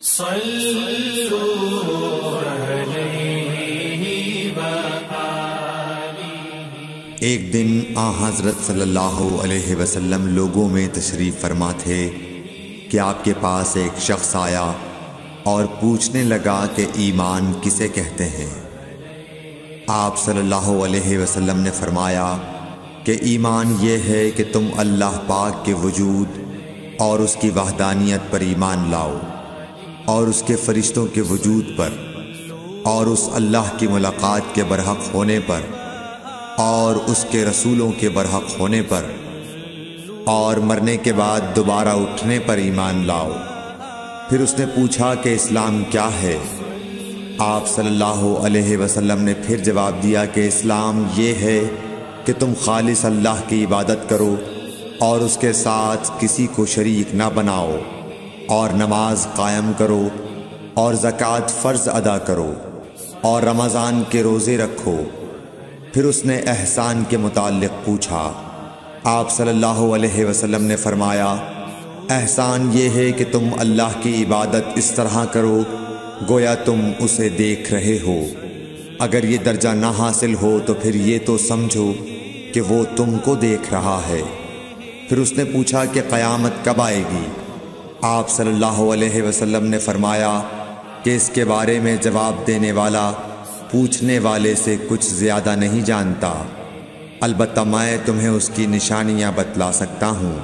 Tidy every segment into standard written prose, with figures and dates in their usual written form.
ایک دن حضرت صلی اللہ علیہ وسلم لوگوں میں تشریف فرما تھے کہ آپ کے پاس ایک شخص آیا اور پوچھنے لگا کہ ایمان کسے کہتے ہیں۔ آپ صلی اللہ علیہ وسلم نے فرمایا کہ ایمان یہ ہے کہ تم اللہ پاک کے وجود اور اس کی وحدانیت پر ایمان لاؤ، اور اس کے فرشتوں کے وجود پر، اور اس اللہ کی ملاقات کے برحق ہونے پر، اور اس کے رسولوں کے برحق ہونے پر، اور مرنے کے بعد دوبارہ اٹھنے پر ایمان لاؤ۔ پھر اس نے پوچھا کہ اسلام کیا ہے؟ آپ صلی اللہ علیہ وسلم نے پھر جواب دیا کہ اسلام یہ ہے کہ تم خالص اللہ کی عبادت کرو اور اس کے ساتھ کسی کو شریک نہ بناؤ، اور نماز قائم کرو، اور زکوٰۃ فرض ادا کرو، اور رمضان کے روزے رکھو۔ پھر اس نے احسان کے متعلق پوچھا۔ آپ صلی اللہ علیہ وسلم نے فرمایا، احسان یہ ہے کہ تم اللہ کی عبادت اس طرح کرو گویا تم اسے دیکھ رہے ہو۔ اگر یہ درجہ نہ حاصل ہو تو پھر یہ تو سمجھو کہ وہ تم کو دیکھ رہا ہے۔ پھر اس نے پوچھا کہ قیامت کب آئے گی؟ آپ صلی اللہ علیہ وسلم نے فرمایا کہ اس کے بارے میں جواب دینے والا پوچھنے والے سے کچھ زیادہ نہیں جانتا، البتہ میں تمہیں اس کی نشانیاں بتلا سکتا ہوں۔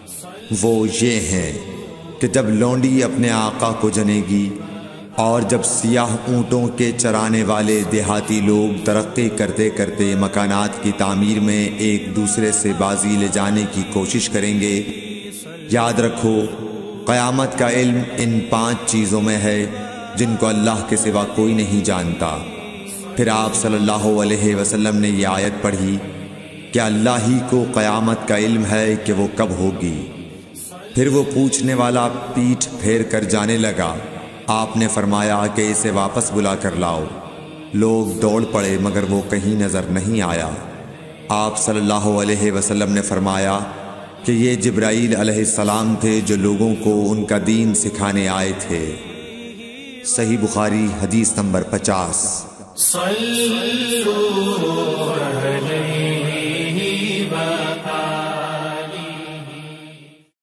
وہ یہ ہیں کہ جب لونڈی اپنے آقا کو جنے گی، اور جب سیاہ اونٹوں کے چرانے والے دیہاتی لوگ ترقی کرتے کرتے مکانات کی تعمیر میں ایک دوسرے سے بازی لے جانے کی کوشش کریں گے، یاد رکھو قیامت کا علم ان 5 چیزوں میں ہے جن کو اللہ کے سوا کوئی نہیں جانتا۔ پھر آپ صلی اللہ علیہ وسلم نے یہ آیت پڑھی کہ اللہ ہی کو قیامت کا علم ہے کہ وہ کب ہوگی۔ پھر وہ پوچھنے والا پیٹھ پھیر کر جانے لگا۔ آپ نے فرمایا کہ اسے واپس بلا کر لاؤ۔ لوگ دوڑ پڑے مگر وہ کہیں نظر نہیں آیا۔ آپ صلی اللہ علیہ وسلم نے فرمایا کہ یہ جبرائیل علیہ السلام تھے جو لوگوں کو ان کا دین سکھانے آئے تھے۔ صحیح بخاری حدیث نمبر 50۔